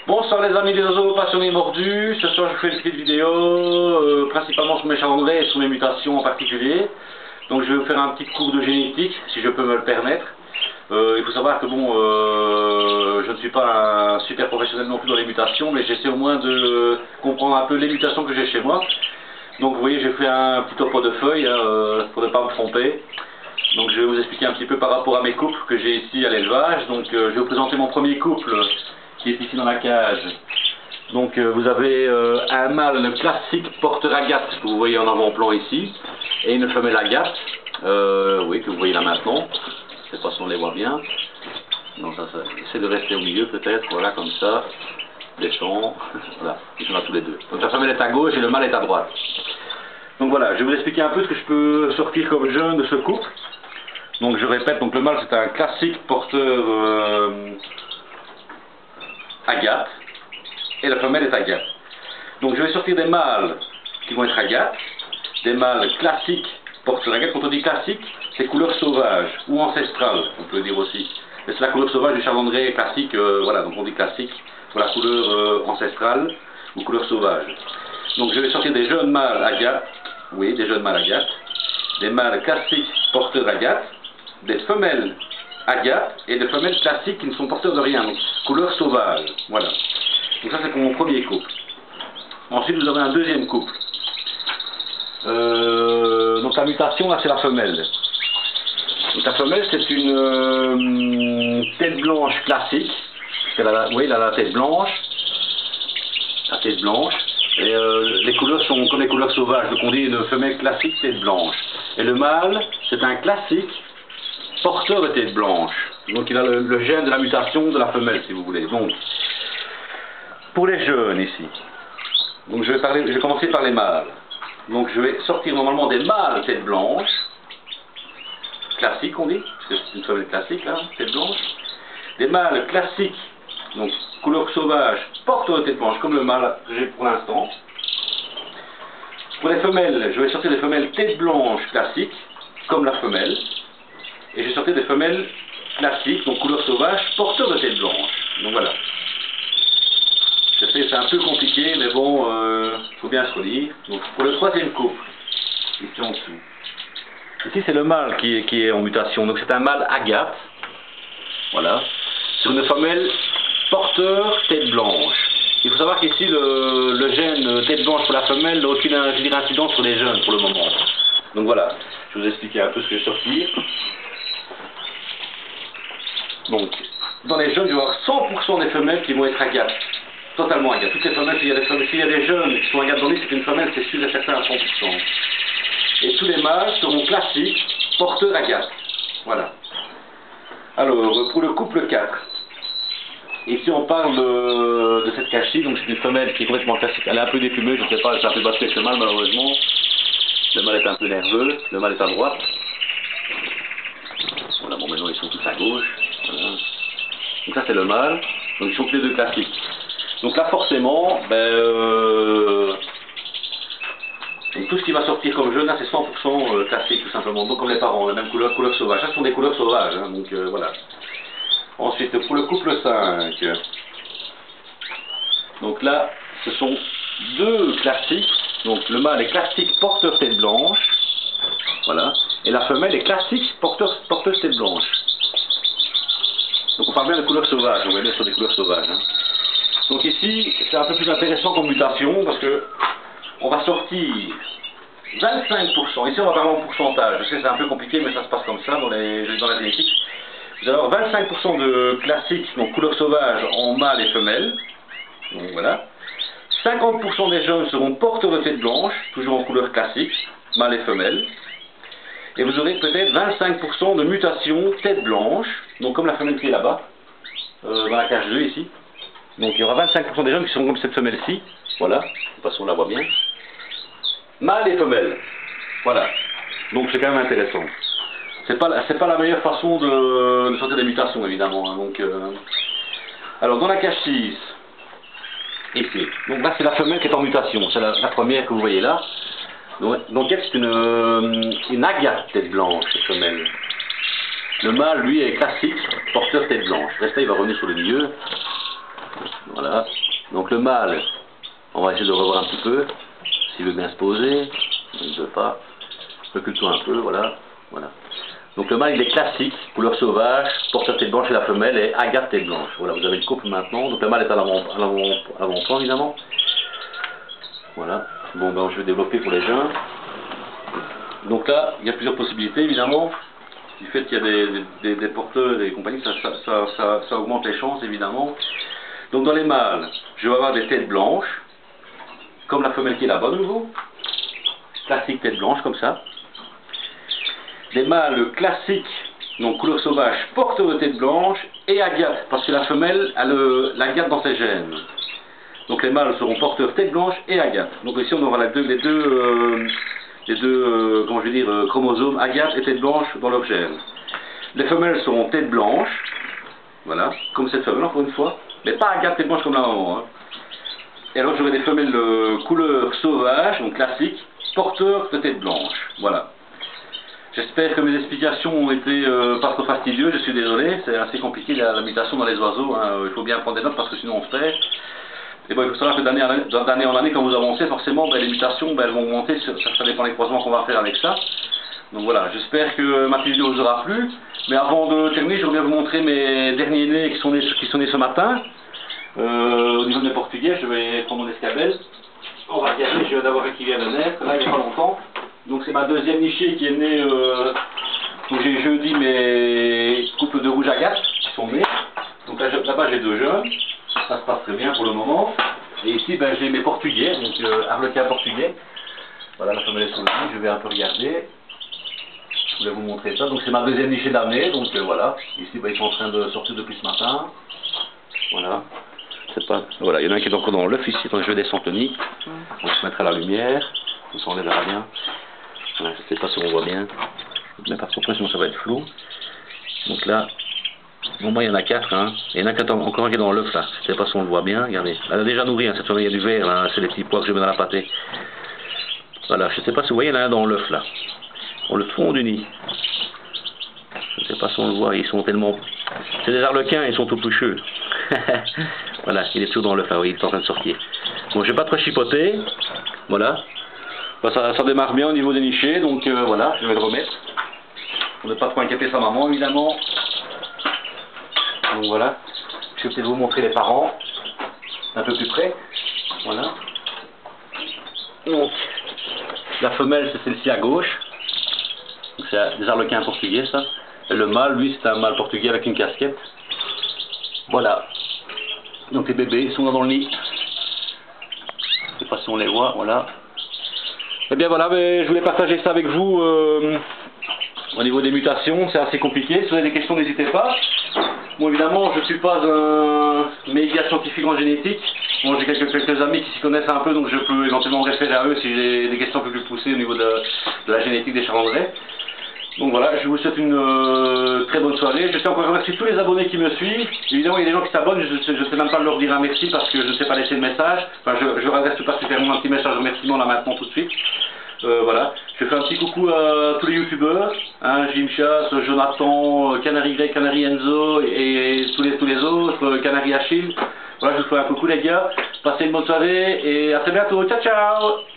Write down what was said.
Bonsoir les amis des oiseaux passionnés mordus. Ce soir je fais une petite vidéo principalement sur mes chalandrés et sur mes mutations en particulier. Donc je vais vous faire un petit cours de génétique si je peux me le permettre. Il faut savoir que bon, je ne suis pas un super professionnel non plus dans les mutations, mais j'essaie au moins de comprendre un peu les mutations que j'ai chez moi. Donc vous voyez, j'ai fait un petit topo de feuilles pour ne pas me tromper. Donc je vais vous expliquer un petit peu par rapport à mes couples que j'ai ici à l'élevage. Donc je vais vous présenter mon premier couple qui est ici dans la cage. Donc vous avez un mâle classique porteur agate que vous voyez en avant-plan ici, et une femelle agate, oui, que vous voyez là maintenant. Je ne sais pas si on les voit bien. Donc ça, essaie de rester au milieu peut-être, voilà, comme ça. Descend, voilà, ils sont là tous les deux. Donc la femelle est à gauche et le mâle est à droite. Donc voilà, je vais vous expliquer un peu ce que je peux sortir comme jeune de ce couple. Donc je répète, donc le mâle c'est un classique porteur agate, et la femelle est agate. Donc je vais sortir des mâles qui vont être agate, des mâles classiques porteurs agate. Quand on dit classique, c'est couleur sauvage ou ancestrale, on peut le dire aussi. Mais c'est la couleur sauvage du chalandré classique, voilà, donc on dit classique pour la couleur ancestrale ou couleur sauvage. Donc je vais sortir des jeunes mâles agate, oui, des jeunes mâles agate, des mâles classiques porteurs agate, des femelles agate et des femelles classiques qui ne sont porteurs de rien, donc couleur sauvage, voilà. Donc ça c'est pour mon premier couple. Ensuite vous avez un deuxième couple. Donc la mutation là c'est la femelle. Donc la femelle c'est une tête blanche classique. Oui, elle a la tête blanche. La tête blanche. Et les couleurs sont comme les couleurs sauvages. Donc on dit une femelle classique tête blanche. Et le mâle c'est un classique porteur de tête blanche. Donc il a le gène de la mutation de la femelle si vous voulez. Donc pour les jeunes ici. Donc je vais commencer par les mâles. Donc je vais sortir normalement des mâles tête blanche. Classique on dit, parce que c'est une femelle classique là, tête blanche. Des mâles classiques, donc couleur sauvage, porteurs de tête blanche, comme le mâle que j'ai pour l'instant. Pour les femelles, je vais sortir des femelles tête blanche classiques, comme la femelle. Et je vais sortir des femelles classiques, donc couleur sauvage, porteurs de tête blanche. Donc voilà. Je sais, c'est un peu compliqué, mais bon, faut bien se relire. Donc pour le troisième couple, ici en dessous. Ici c'est le mâle qui est en mutation, donc c'est un mâle agate. Voilà. Sur une femelle porteur tête blanche. Il faut savoir qu'ici le gène tête blanche pour la femelle n'a aucune incidence sur les jeunes pour le moment. Donc voilà, je vais vous expliquer un peu ce que je vais sortir. Donc, dans les jeunes, il va y avoir 100% des femelles qui vont être agates. Totalement agates. Toutes les femelles, s'il y a des jeunes qui sont agates dans lui, c'est une femelle, c'est sûr et certain à 100%. Et tous les mâles seront classiques, porteurs agates. Voilà. Alors, pour le couple 4. Ici, on parle de cette cachie, donc c'est une femelle qui est complètement classique. Elle est un peu déplumée, je ne sais pas, elle s'est un peu battue avec le mâle, malheureusement. Le mâle est un peu nerveux, le mâle est à droite. Voilà, bon, maintenant ils sont tous à gauche. Voilà. Donc ça c'est le mâle, donc ils sont tous les deux classiques. Donc là forcément, donc tout ce qui va sortir comme jeune là c'est 100% classique tout simplement, donc comme les parents, la même couleur, couleur sauvage. Ça ce sont des couleurs sauvages, hein, donc voilà. Ensuite pour le couple 5, donc là ce sont deux classiques, donc le mâle est classique porteur tête blanche, voilà, et la femelle est classique porteuse tête blanche. Donc on parle bien de couleurs sauvages, on va bien sur des couleurs sauvages. Hein. Donc ici, c'est un peu plus intéressant comme mutation parce que on va sortir 25%. Ici on va parler en pourcentage. Je sais c'est un peu compliqué mais ça se passe comme ça dans la génétique. Vous allez avoir 25% de classiques, donc couleurs sauvages en mâle et femelle. Donc voilà. 50% des jeunes seront porteurs de tête blanche, toujours en couleur classique, mâle et femelle. Et vous aurez peut-être 25% de mutation tête blanche, donc comme la femelle qui est là-bas, dans la cage 2 ici. Donc il y aura 25% des jeunes qui seront comme cette femelle-ci, voilà, de toute façon on la voit bien. Mâle et femelle, voilà. Donc c'est quand même intéressant. C'est pas la meilleure façon de sortir des mutations évidemment. Hein. Donc, alors dans la cage 6, ici, donc là c'est la femelle qui est en mutation, c'est la première que vous voyez là. Donc elle c'est une agate tête blanche, cette femelle. Le mâle lui est classique, porteur tête blanche. Restez, il va revenir sur le milieu. Voilà. Donc le mâle, on va essayer de revoir un petit peu, s'il veut bien se poser. Il ne veut pas. Recule-toi un peu, voilà. Voilà. Donc le mâle il est classique, couleur sauvage, porteur tête blanche et la femelle est agate tête blanche. Voilà, vous avez le couple maintenant. Donc le mâle est à l'avant-plan évidemment. Voilà. Bon ben je vais développer pour les jeunes. Donc là, il y a plusieurs possibilités évidemment. Du fait qu'il y a des porteurs et compagnie, ça augmente les chances évidemment. Donc dans les mâles, je vais avoir des têtes blanches, comme la femelle qui est là-bas de nouveau. Classique tête blanche comme ça. Des mâles classiques, donc couleur sauvage, porteurs de tête blanche et agate, parce que la femelle a l'agate dans ses gènes. Donc les mâles seront porteurs tête blanche et agate. Donc ici on aura les deux comment je vais dire, chromosomes agate et tête blanche dans leur gène. Les femelles seront tête blanche, voilà, comme cette femelle encore une fois, mais pas agate tête blanche comme la maman. Hein. Et alors j'aurai des femelles couleur sauvage, donc classique, porteurs de tête blanche, voilà. J'espère que mes explications ont été pas trop fastidieuses, je suis désolé, c'est assez compliqué la mutation dans les oiseaux, hein. Il faut bien prendre des notes parce que sinon on se perd. Et bon, il faut savoir que d'année en année, quand vous avancez, forcément, ben, les mutations elles vont augmenter, ça dépend des croisements qu'on va faire avec ça. Donc voilà, j'espère que ma petite vidéo vous aura plu. Mais avant de terminer, je voudrais vous montrer mes derniers nés qui sont nés ce matin. Au niveau de mes portugais, je vais prendre mon escabelle. On va regarder, je viens d'avoir un qui vient de naître, là il n'y a pas longtemps. Donc c'est ma deuxième nichée qui est née, où j'ai jeudi mes couples de rouge agate qui sont nés. Donc là-bas j'ai deux jeunes, ça se passe très bien pour le moment. Et ici ben, j'ai mes portugais, donc arlequin portugais. Voilà, la femelle est sur le lit, je vais un peu regarder. Je voulais vous montrer ça. Donc c'est ma deuxième nichée de l'année, donc voilà. Ici ben, ils sont en train de sortir depuis ce matin. Voilà. Voilà, il y en a un qui est encore dans l'œuf ici, donc je vais descendre le nid. On va se mettre à la lumière, comme ça on les verra bien. Voilà, je ne sais pas si on voit bien. Je ne mets pas trop près, sinon ça va être flou. Donc là, bon, moi il y en a 4, hein. Il y en a encore un qui est dans l'œuf là. Je ne sais pas si on le voit bien, regardez. Elle a déjà nourri, hein. Cette fois il y a du vert, hein. C'est les petits pois que je mets dans la pâtée. Voilà, je ne sais pas si vous voyez, il y en a un dans l'œuf là. Dans le fond du nid. Je ne sais pas si on le voit, ils sont tellement... C'est des arlequins, ils sont tout plucheux. Voilà, il est toujours dans l'œuf là, oui, il est en train de sortir. Bon, je vais pas trop chipoter. Voilà. Bah, ça démarre bien au niveau des nichés, donc voilà, je vais le remettre. Pour ne pas trop inquiéter sa maman, évidemment. Donc voilà. Je vais peut-être vous montrer les parents. Un peu plus près. Voilà. Donc, la femelle, c'est celle-ci à gauche. C'est des arlequins portugais, ça. Et le mâle, lui, c'est un mâle portugais avec une casquette. Voilà. Donc les bébés sont dans le nid. Je sais pas si on les voit, voilà. Et bien voilà, mais je voulais partager ça avec vous au niveau des mutations, c'est assez compliqué. Si vous avez des questions, n'hésitez pas. Bon, évidemment, je ne suis pas un méga scientifique en génétique. Bon, j'ai quelques amis qui s'y connaissent un peu, donc je peux éventuellement me référer à eux si j'ai des questions un peu plus poussées au niveau de la génétique des chalandrets. Donc voilà, je vous souhaite une très bonne soirée. Je tiens encore à remercier tous les abonnés qui me suivent. Évidemment, il y a des gens qui s'abonnent, je ne sais même pas leur dire un merci parce que je ne sais pas laisser de message. Enfin, je adresse tout particulièrement un petit message de remerciement là maintenant tout de suite. Voilà, je fais un petit coucou à tous les youtubeurs, hein, Jim Chass, Jonathan, Canary Greg, Canary Enzo et tous les autres, Canary Achille. Voilà, je vous fais un coucou les gars. Passez une bonne soirée et à très bientôt. Ciao ciao.